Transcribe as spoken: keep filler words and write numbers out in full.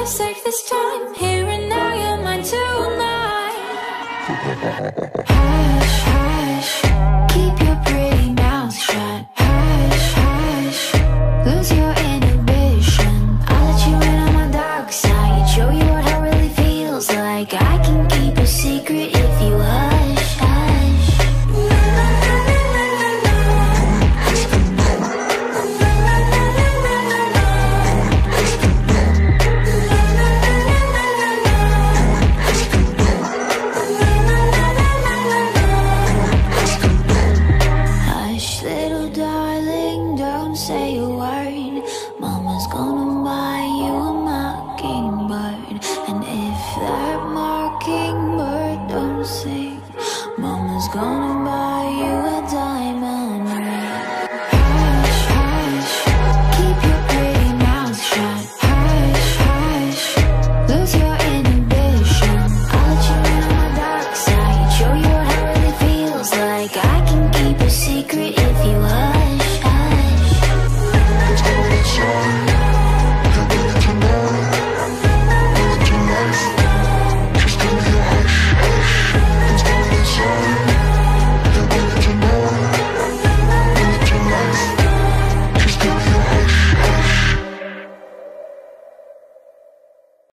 safe this time. Here and now, you're mine tonight. Hush, hush, keep your pretty mouth shut. Hush, hush, lose your inhibition. I'll let you in on my dark side, show you what it really feels like. I can keep a secret if you hush, hush. Hush, little darling, don't say a word.